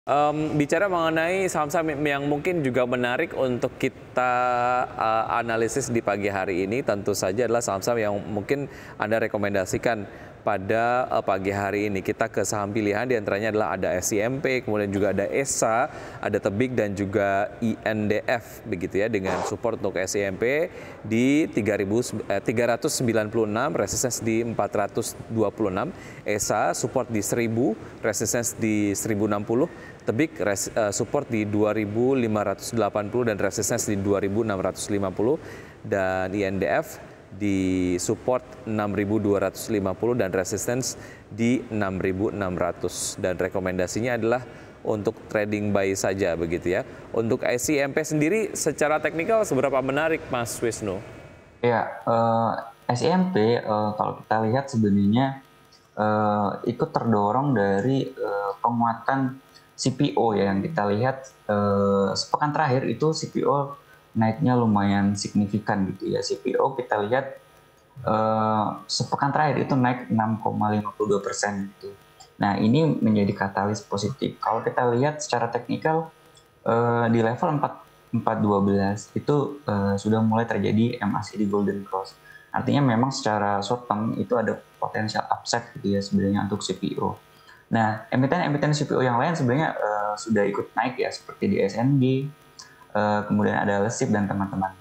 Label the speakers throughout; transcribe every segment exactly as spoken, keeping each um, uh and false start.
Speaker 1: Um, bicara mengenai saham-saham yang mungkin juga menarik untuk kita uh, analisis di pagi hari ini, tentu saja adalah saham-saham yang mungkin Anda rekomendasikan pada uh, pagi hari ini. Kita ke saham pilihan, diantaranya adalah ada S I M P, kemudian juga ada E S A, ada Tebik dan juga I N D F, begitu ya, dengan support untuk S I M P di tiga ratus sembilan puluh enam, resistance di empat ratus dua puluh enam, E S A support di seribu, resistance di seribu enam puluh, Tebik res, uh, support di dua ribu lima ratus delapan puluh dan resistance di dua ribu enam ratus lima puluh, dan I N D F di support enam ribu dua ratus lima puluh dan resistance di enam ribu enam ratus, dan rekomendasinya adalah untuk trading buy saja, begitu ya. Untuk S I M P sendiri secara teknikal seberapa menarik, Mas Wisnu?
Speaker 2: Ya, uh, S I M P uh, kalau kita lihat sebenarnya uh, ikut terdorong dari uh, penguatan C P O ya, yang kita lihat uh, sepekan terakhir itu C P O naiknya lumayan signifikan gitu ya. C P O kita lihat uh, sepekan terakhir itu naik enam koma lima puluh dua persen gitu. Nah, ini menjadi katalis positif. Kalau kita lihat secara teknikal uh, di level empat empat dua belas itu uh, sudah mulai terjadi M A C D Golden Cross. Artinya memang secara short term itu ada potensial upside gitu ya sebenarnya untuk C P O. Nah, emiten-emiten C P O yang lain sebenarnya uh, sudah ikut naik ya, seperti di S N G, uh, kemudian ada Lesip dan teman-teman.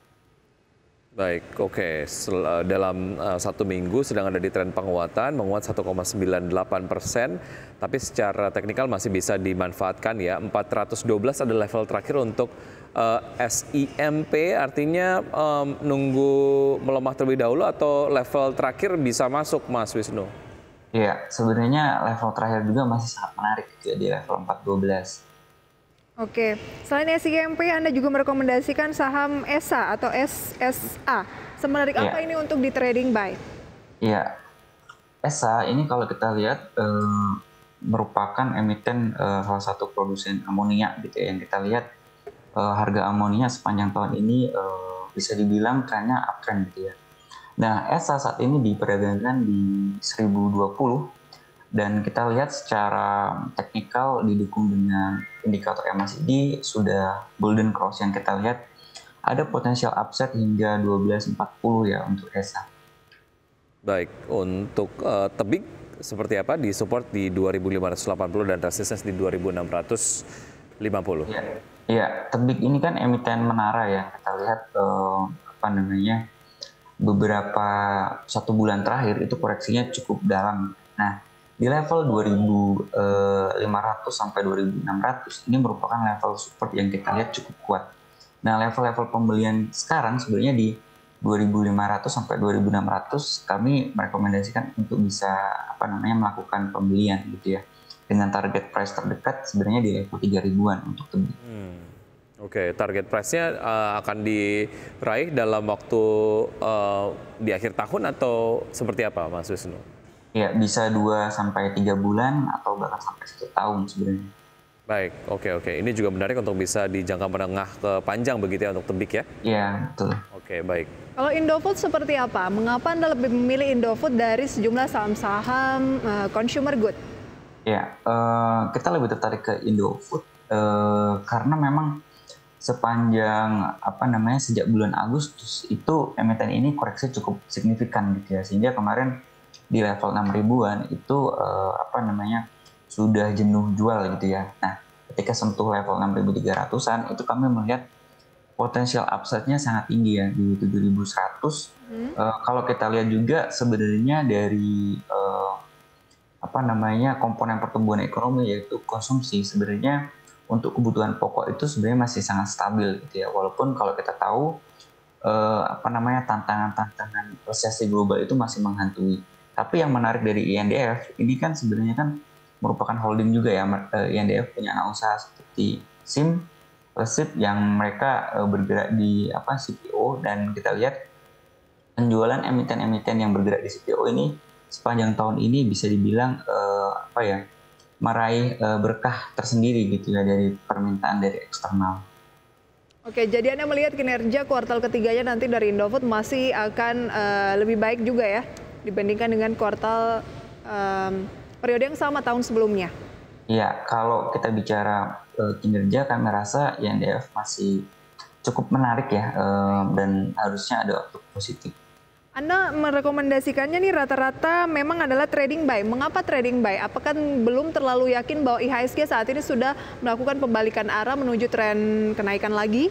Speaker 1: Baik, oke. Okay. Dalam uh, satu minggu sedang ada di tren penguatan, menguat satu koma sembilan delapan persen, tapi secara teknikal masih bisa dimanfaatkan ya. empat ratus dua belas ada level terakhir untuk uh, S I M P, artinya um, nunggu melemah terlebih dahulu atau level terakhir bisa masuk, Mas Wisnu?
Speaker 2: Iya, sebenarnya level terakhir juga masih sangat menarik gitu ya, di level empat dua belas.
Speaker 3: Oke, selain S I M P, Anda juga merekomendasikan saham E S A atau S S A. Semenarik
Speaker 2: ya.
Speaker 3: apa ini untuk di trading buy?
Speaker 2: Iya, E S A ini kalau kita lihat eh, merupakan emiten eh, salah satu produsen amonia gitu ya. Yang kita lihat eh, harga amonia sepanjang tahun ini eh, bisa dibilang trennya uptrend gitu ya. Nah, E S A saat ini diperdagangkan di seribu dua puluh dan kita lihat secara teknikal didukung dengan indikator M A C D sudah golden cross, yang kita lihat ada potensial upside hingga dua belas empat puluh ya untuk E S A.
Speaker 1: Baik, untuk uh, Tebik seperti apa? Di support di dua ribu lima ratus delapan puluh dan resistance di dua ribu enam ratus lima puluh.
Speaker 2: Iya, ya, Tebik ini kan emiten menara ya. Kita lihat uh, apa namanya? beberapa satu bulan terakhir itu koreksinya cukup dalam. Nah, di level dua ribu lima ratus sampai dua ribu enam ratus ini merupakan level support yang kita lihat cukup kuat. Nah, level-level pembelian sekarang sebenarnya di dua ribu lima ratus sampai dua ribu enam ratus kami merekomendasikan untuk bisa apa namanya melakukan pembelian gitu ya. Dengan target price terdekat sebenarnya di level tiga ribuan untuk Tebik. Hmm.
Speaker 1: Oke, okay, target price-nya uh, akan diraih dalam waktu uh, di akhir tahun atau seperti apa, Mas Wisnu?
Speaker 2: Ya, bisa dua sampai tiga bulan atau bahkan sampai satu tahun sebenarnya.
Speaker 1: Baik, oke okay, oke. Okay. Ini juga menarik untuk bisa di jangka menengah ke panjang begitu ya untuk Tebik ya?
Speaker 2: Iya, betul.
Speaker 1: Oke, okay, baik.
Speaker 3: Kalau Indofood seperti apa? Mengapa Anda lebih memilih Indofood dari sejumlah saham-saham uh, consumer good?
Speaker 2: Ya, uh, kita lebih tertarik ke Indofood uh, karena memang sepanjang apa namanya sejak bulan Agustus itu emiten ini koreksi cukup signifikan gitu ya, sehingga kemarin di level enam ribuan itu eh, apa namanya sudah jenuh jual gitu ya. Nah, ketika sentuh level enam ribu tiga ratusan itu kami melihat potensial upside-nya sangat tinggi ya di tujuh ribu seratus. Hmm. Eh, kalau kita lihat juga sebenarnya dari eh, apa namanya komponen pertumbuhan ekonomi yaitu konsumsi, sebenarnya untuk kebutuhan pokok itu sebenarnya masih sangat stabil gitu ya, walaupun kalau kita tahu eh, apa namanya tantangan-tantangan resesi global itu masih menghantui. Tapi yang menarik dari I N D F ini kan sebenarnya kan merupakan holding juga ya. I N D F punya anak usaha seperti S I M, Lesip yang mereka eh, bergerak di apa C P O, dan kita lihat penjualan emiten-emiten yang bergerak di C P O ini sepanjang tahun ini bisa dibilang eh, apa ya meraih uh, berkah tersendiri gitu ya dari permintaan dari eksternal.
Speaker 3: Oke, jadi Anda melihat kinerja kuartal ketiganya nanti dari Indofood masih akan uh, lebih baik juga ya dibandingkan dengan kuartal um, periode yang sama tahun sebelumnya?
Speaker 2: Ya, kalau kita bicara uh, kinerja, kami rasa I N D F masih cukup menarik ya, uh, dan harusnya ada outlook positif.
Speaker 3: Anda merekomendasikannya nih rata-rata memang adalah trading buy. Mengapa trading buy? Apakah belum terlalu yakin bahwa I H S G saat ini sudah melakukan pembalikan arah menuju tren kenaikan lagi?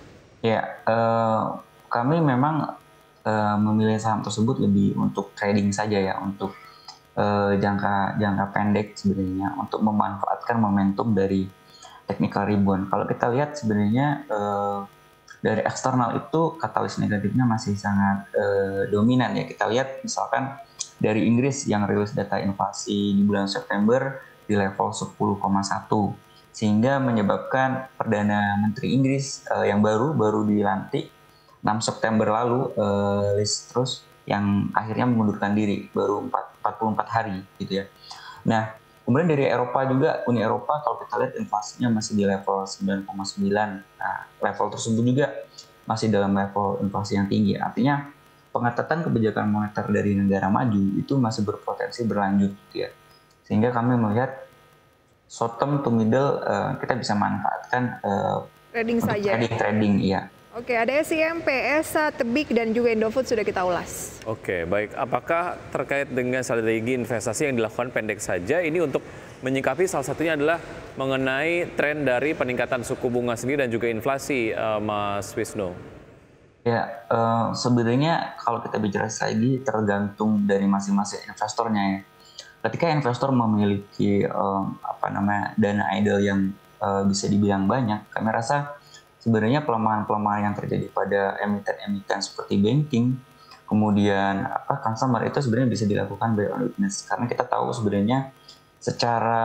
Speaker 2: Ya, uh, kami memang uh, memilih saham tersebut lebih untuk trading saja ya, untuk uh, jangka jangka pendek sebenarnya, untuk memanfaatkan momentum dari technical rebound. Kalau kita lihat sebenarnya uh, dari eksternal itu katalis negatifnya masih sangat uh, dominan ya. Kita lihat misalkan dari Inggris yang rilis data inflasi di bulan September di level sepuluh koma satu, sehingga menyebabkan Perdana Menteri Inggris uh, yang baru baru dilantik enam September lalu, uh, Liz Truss, yang akhirnya mengundurkan diri baru empat puluh empat hari gitu ya. Nah, kemudian dari Eropa juga, Uni Eropa kalau kita lihat inflasinya masih di level sembilan koma sembilan. Nah, level tersebut juga masih dalam level inflasi yang tinggi. Artinya pengetatan kebijakan moneter dari negara maju itu masih berpotensi berlanjut gitu ya. Sehingga kami melihat short term to middle uh, kita bisa manfaatkan uh,
Speaker 3: Trading
Speaker 2: untuk
Speaker 3: saja.
Speaker 2: trading trading iya.
Speaker 3: Oke, ada S I M P, E S A, Tebik, dan juga Indofood sudah kita ulas.
Speaker 1: Oke, baik. Apakah terkait dengan strategi investasi yang dilakukan pendek saja ini untuk menyikapi salah satunya adalah mengenai tren dari peningkatan suku bunga sendiri dan juga inflasi, uh, Mas Wisnu?
Speaker 2: Ya, uh, sebenarnya kalau kita bicara strategi tergantung dari masing-masing investornya ya. Ketika investor memiliki um, apa namanya dana idle yang uh, bisa dibilang banyak, kami rasa sebenarnya pelemahan-pelemahan yang terjadi pada emiten-emiten seperti banking, kemudian apa consumer itu sebenarnya bisa dilakukan buy on weakness, karena kita tahu sebenarnya secara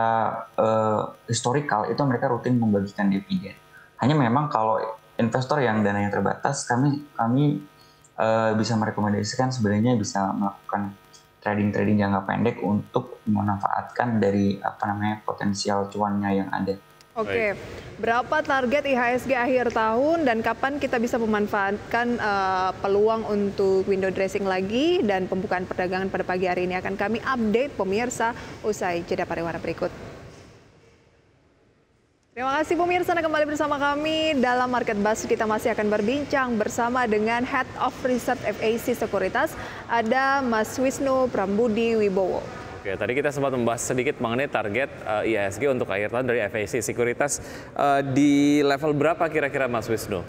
Speaker 2: uh, historikal itu mereka rutin membagikan dividen. Hanya memang kalau investor yang dananya terbatas, kami kami uh, bisa merekomendasikan sebenarnya bisa melakukan trading-trading jangka pendek untuk memanfaatkan dari apa namanya potensial cuannya yang ada.
Speaker 3: Oke, berapa target I H S G akhir tahun dan kapan kita bisa memanfaatkan uh, peluang untuk window dressing lagi, dan pembukaan perdagangan pada pagi hari ini akan kami update pemirsa usai jeda pariwara berikut. Terima kasih pemirsa, Anda kembali bersama kami dalam Market Buzz. Kita masih akan berbincang bersama dengan Head of Research F A C Sekuritas, ada Mas Wisnu Prambudi Wibowo.
Speaker 1: Oke, tadi kita sempat membahas sedikit mengenai target uh, I H S G untuk akhir tahun dari F A C Sekuritas. Uh, di level berapa kira-kira Mas Wisnu?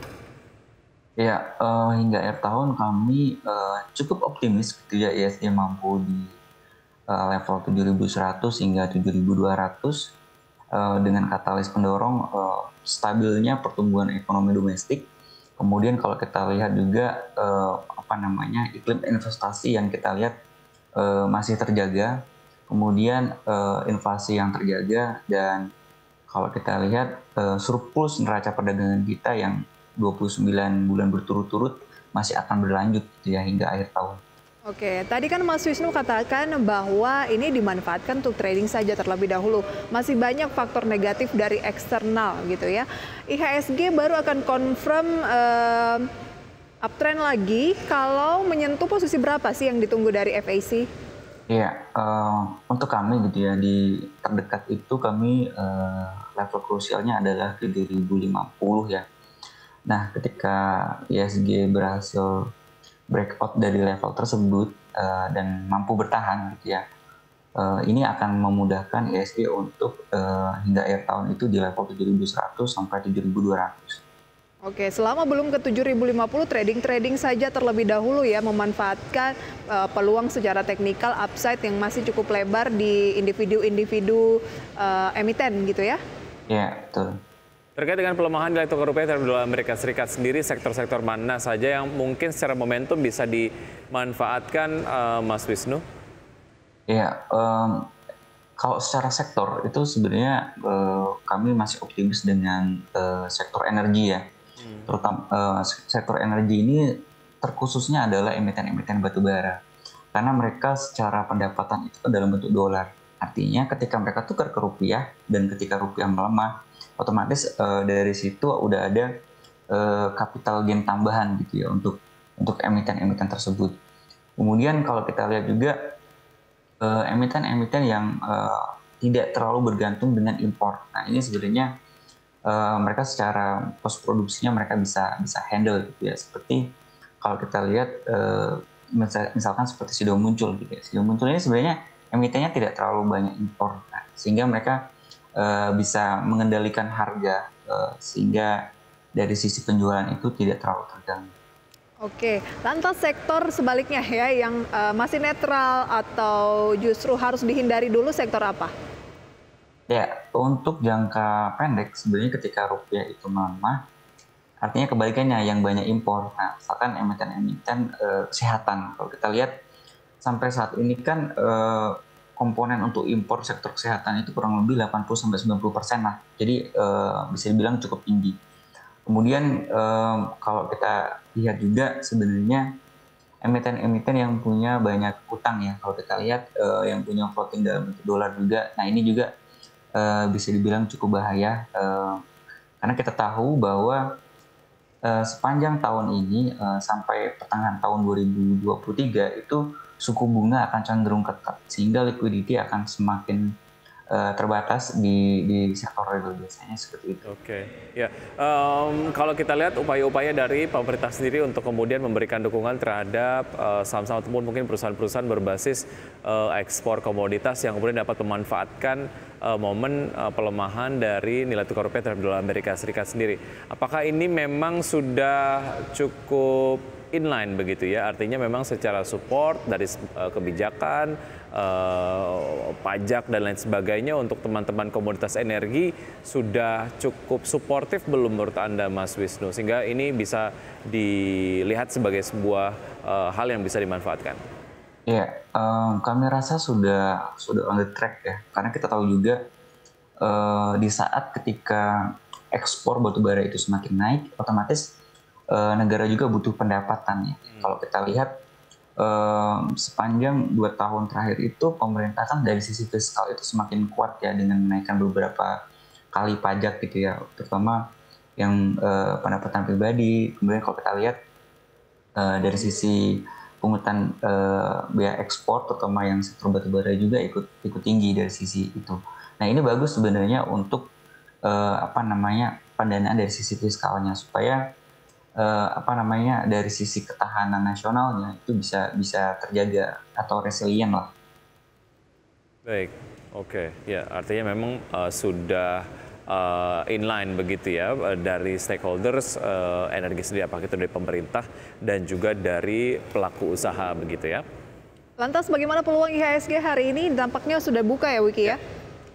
Speaker 2: Ya, uh, hingga akhir tahun kami uh, cukup optimis gitu ya, I H S G mampu di uh, level tujuh ribu seratus hingga tujuh ribu dua ratus uh, dengan katalis pendorong uh, stabilnya pertumbuhan ekonomi domestik. Kemudian kalau kita lihat juga uh, apa namanya iklim investasi yang kita lihat uh, masih terjaga. Kemudian uh, inflasi yang terjaga, dan kalau kita lihat uh, surplus neraca perdagangan kita yang dua puluh sembilan bulan berturut-turut masih akan berlanjut gitu ya hingga akhir tahun.
Speaker 3: Oke, tadi kan Mas Wisnu katakan bahwa ini dimanfaatkan untuk trading saja terlebih dahulu. Masih banyak faktor negatif dari eksternal gitu ya. I H S G baru akan confirm uh, uptrend lagi kalau menyentuh posisi berapa sih yang ditunggu dari F A C?
Speaker 2: Iya, uh, untuk kami gitu ya, di terdekat itu kami uh, level krusialnya adalah tujuh ribu lima puluh ya. Nah, ketika I H S G berhasil breakout dari level tersebut uh, dan mampu bertahan gitu ya, uh, ini akan memudahkan I H S G untuk uh, hingga akhir tahun itu di level tujuh ribu seratus sampai tujuh ribu dua ratus.
Speaker 3: Oke, selama belum ke tujuh ribu lima puluh, trading-trading saja terlebih dahulu ya, memanfaatkan uh, peluang secara teknikal upside yang masih cukup lebar di individu-individu uh, emiten gitu ya?
Speaker 2: Ya, betul.
Speaker 1: Terkait dengan pelemahan nilai tukar rupiah terhadap dolar Amerika Serikat sendiri, sektor-sektor mana saja yang mungkin secara momentum bisa dimanfaatkan, uh, Mas Wisnu?
Speaker 2: Ya, um, kalau secara sektor itu sebenarnya uh, kami masih optimis dengan uh, sektor energi ya. Hmm. Terutama uh, sektor energi ini terkhususnya adalah emiten-emiten batubara, karena mereka secara pendapatan itu dalam bentuk dolar. Artinya ketika mereka tukar ke rupiah dan ketika rupiah melemah, otomatis uh, dari situ udah ada uh, capital gain tambahan gitu ya untuk untuk emiten-emiten tersebut. Kemudian kalau kita lihat juga uh, emiten-emiten yang uh, tidak terlalu bergantung dengan impor. Nah ini sebenarnya uh, mereka secara post produksinya mereka bisa bisa handle gitu ya. Seperti kalau kita lihat uh, misalkan seperti Sido Muncul gitu ya. Sido Muncul ini sebenarnya emitennya tidak terlalu banyak impor, nah, sehingga mereka uh, bisa mengendalikan harga uh, sehingga dari sisi penjualan itu tidak terlalu terganggu.
Speaker 3: Oke, lantas sektor sebaliknya ya yang uh, masih netral atau justru harus dihindari dulu sektor apa?
Speaker 2: Ya, untuk jangka pendek sebenarnya ketika rupiah itu melemah, artinya kebalikannya yang banyak impor. Nah, misalkan emiten-emiten uh, kesehatan, kalau kita lihat sampai saat ini kan uh, komponen untuk impor sektor kesehatan itu kurang lebih delapan puluh sampai sembilan puluh persen lah. Jadi uh, bisa dibilang cukup tinggi. Kemudian um, kalau kita lihat juga sebenarnya emiten-emiten yang punya banyak utang ya. Kalau kita lihat uh, yang punya floating dalam bentuk dolar juga. Nah ini juga uh, bisa dibilang cukup bahaya. Uh, karena kita tahu bahwa uh, sepanjang tahun ini uh, sampai pertengahan tahun dua ribu dua puluh tiga itu suku bunga akan cenderung ketat sehingga liquidity akan semakin uh, terbatas di di sektor real biasanya seperti itu.
Speaker 1: Oke, okay. Ya um, kalau kita lihat upaya-upaya dari pemerintah sendiri untuk kemudian memberikan dukungan terhadap uh, saham-saham ataupun mungkin perusahaan-perusahaan berbasis uh, ekspor komoditas yang kemudian dapat memanfaatkan uh, momen uh, pelemahan dari nilai tukar rupiah terhadap dolar Amerika Serikat sendiri. Apakah ini memang sudah cukup inline begitu ya, artinya memang secara support dari uh, kebijakan, uh, pajak dan lain sebagainya untuk teman-teman komoditas energi sudah cukup suportif belum menurut Anda Mas Wisnu, sehingga ini bisa dilihat sebagai sebuah uh, hal yang bisa dimanfaatkan?
Speaker 2: Ya, um, kami rasa sudah sudah on the track ya, karena kita tahu juga uh, di saat ketika ekspor batubara itu semakin naik, otomatis negara juga butuh pendapatan ya. Hmm. Kalau kita lihat um, sepanjang dua tahun terakhir itu pemerintah kan dari sisi fiskal itu semakin kuat ya dengan menaikkan beberapa kali pajak gitu ya, terutama yang uh, pendapatan pribadi. Kemudian kalau kita lihat uh, dari sisi pungutan uh, biaya ekspor, terutama yang sektor batubara juga ikut ikut tinggi dari sisi itu. Nah ini bagus sebenarnya untuk uh, apa namanya pendanaan dari sisi fiskalnya supaya Uh, apa namanya dari sisi ketahanan nasionalnya itu bisa bisa terjaga atau resilient lah.
Speaker 1: Baik, oke, okay. Ya artinya memang uh, sudah uh, inline begitu ya dari stakeholders uh, energi sendiri, apakah itu dari pemerintah dan juga dari pelaku usaha begitu ya.
Speaker 3: Lantas bagaimana peluang I H S G hari ini? Dampaknya sudah buka ya Wiki ya?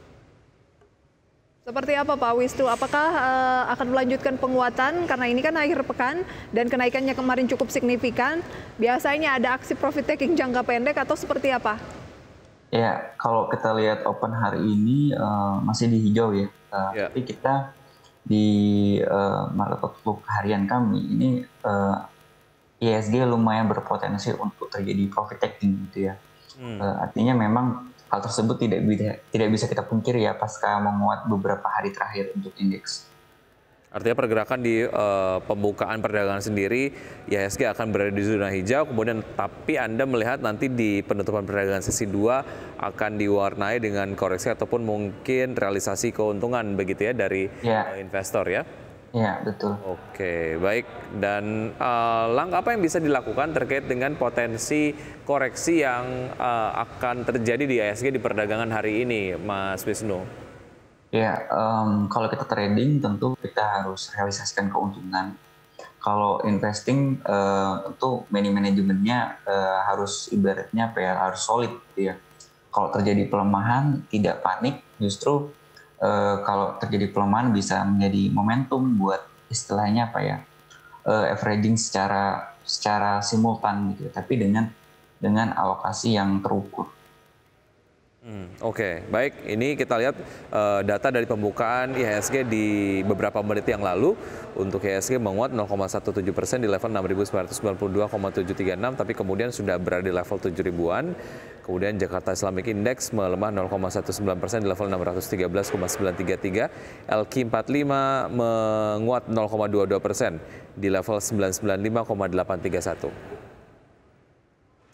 Speaker 3: Seperti apa Pak Wisnu? Apakah uh, akan melanjutkan penguatan karena ini kan akhir pekan dan kenaikannya kemarin cukup signifikan? Biasanya ada aksi profit taking jangka pendek atau seperti apa?
Speaker 2: Ya, kalau kita lihat open hari ini uh, masih di hijau ya. Uh, yeah. Tapi kita di uh, market outlook harian kami ini uh, I H S G lumayan berpotensi untuk terjadi profit taking gitu ya. Hmm. Uh, artinya memang hal tersebut tidak bisa, tidak bisa kita pungkiri ya pasca menguat beberapa hari terakhir untuk indeks.
Speaker 1: Artinya pergerakan di uh, pembukaan perdagangan sendiri, I H S G akan berada di zona hijau, kemudian tapi Anda melihat nanti di penutupan perdagangan sesi dua akan diwarnai dengan koreksi ataupun mungkin realisasi keuntungan begitu ya dari ya. uh, investor ya?
Speaker 2: Iya, betul.
Speaker 1: Oke, baik. Dan uh, langkah apa yang bisa dilakukan terkait dengan potensi koreksi yang uh, akan terjadi di I H S G di perdagangan hari ini, Mas Wisnu?
Speaker 2: Ya, um, kalau kita trading tentu kita harus realisasikan keuntungan. Kalau investing uh, tentu money manajemennya uh, harus ibaratnya apa ya, harus solid gitu ya. Kalau terjadi pelemahan tidak panik, justru Uh, kalau terjadi pelemahan bisa menjadi momentum buat istilahnya apa ya uh, averaging secara secara simultan gitu, tapi dengan dengan alokasi yang terukur.
Speaker 1: Hmm, Oke, okay. Baik. Ini kita lihat uh, data dari pembukaan I H S G di beberapa menit yang lalu. Untuk I H S G menguat nol koma satu tujuh persen di level enam ribu sembilan ratus sembilan puluh dua koma tujuh tiga enam, tapi kemudian sudah berada di level tujuh ribuan. Kemudian Jakarta Islamic Index melemah nol koma satu sembilan persen di level enam ratus tiga belas koma sembilan tiga tiga. L Q empat puluh lima menguat nol koma dua dua persen di level sembilan ratus sembilan puluh lima koma delapan tiga satu.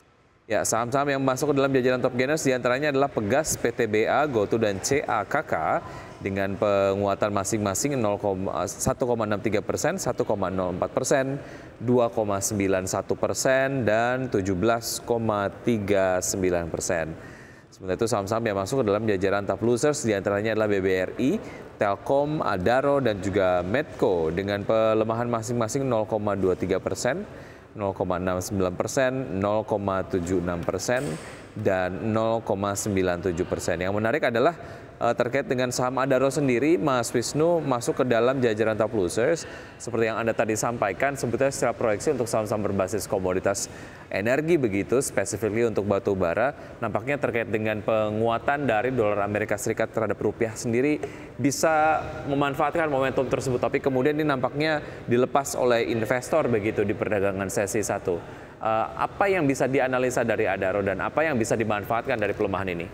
Speaker 1: Ya, saham-saham yang masuk ke dalam jajaran top gainers diantaranya adalah Pegas, P T B A, GoTo, dan C A K K dengan penguatan masing-masing satu koma enam tiga persen, satu koma nol empat persen, dua koma sembilan satu persen, dan tujuh belas koma tiga sembilan persen. Sementara itu saham-saham yang masuk ke dalam jajaran top losers diantaranya adalah B B R I, Telkom, Adaro, dan juga Medco dengan pelemahan masing-masing nol koma dua tiga persen, nol koma enam sembilan persen, nol koma tujuh enam persen, dan nol koma sembilan tujuh persen. Yang menarik adalah uh, terkait dengan saham Adaro sendiri, Mas Wisnu masuk ke dalam jajaran top losers. Seperti yang Anda tadi sampaikan, sebetulnya secara proyeksi untuk saham-saham berbasis komoditas energi begitu, spesifikly untuk batu bara, nampaknya terkait dengan penguatan dari dolar Amerika Serikat terhadap rupiah sendiri bisa memanfaatkan momentum tersebut. Tapi kemudian ini nampaknya dilepas oleh investor begitu di perdagangan sesi satu. Uh, apa yang bisa dianalisa dari Adaro dan apa yang bisa dimanfaatkan dari pelemahan ini?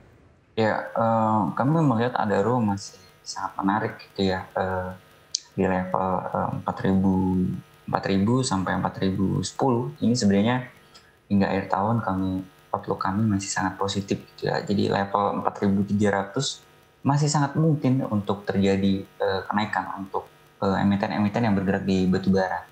Speaker 2: Ya, uh, kami melihat Adaro masih sangat menarik gitu ya, uh, di level uh, empat ribu sampai empat ribu sepuluh. Ini sebenarnya hingga akhir tahun kami outlook kami masih sangat positif gitu ya. Jadi level empat ribu tiga ratus masih sangat mungkin untuk terjadi uh, kenaikan untuk uh, emiten-emiten yang bergerak di batubara.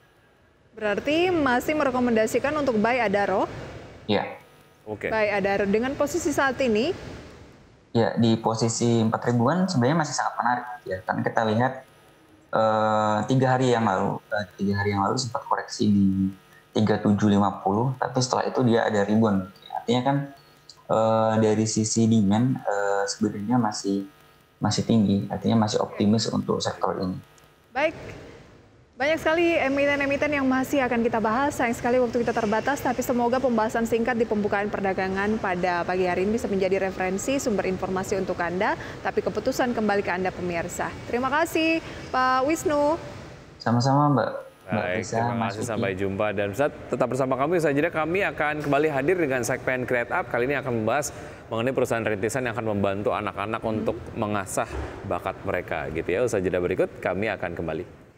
Speaker 3: Berarti masih merekomendasikan untuk buy Adaro?
Speaker 2: Ya.
Speaker 3: Oke. Okay. Buy Adaro dengan posisi saat ini?
Speaker 2: Ya, di posisi empat ribuan sebenarnya masih sangat menarik ya. Karena kita lihat uh, tiga hari yang lalu, uh, tiga hari yang lalu sempat koreksi di tiga ribu tujuh ratus lima puluh, tapi setelah itu dia ada rebound. Artinya kan uh, dari sisi demand uh, sebenarnya masih masih tinggi, artinya masih optimis untuk sektor ini.
Speaker 3: Baik. Banyak sekali emiten-emiten yang masih akan kita bahas. Sayang sekali waktu kita terbatas, tapi semoga pembahasan singkat di pembukaan perdagangan pada pagi hari ini bisa menjadi referensi sumber informasi untuk Anda, tapi keputusan kembali ke Anda pemirsa. Terima kasih Pak Wisnu.
Speaker 2: Sama-sama Mbak.
Speaker 1: Baik, terima kasih, sampai jumpa. Dan saat tetap bersama kami, saja kami akan kembali hadir dengan segmen Create Up. Kali ini akan membahas mengenai perusahaan rintisan yang akan membantu anak-anak untuk mengasah bakat mereka gitu ya. Usaha jeda berikut, kami akan kembali.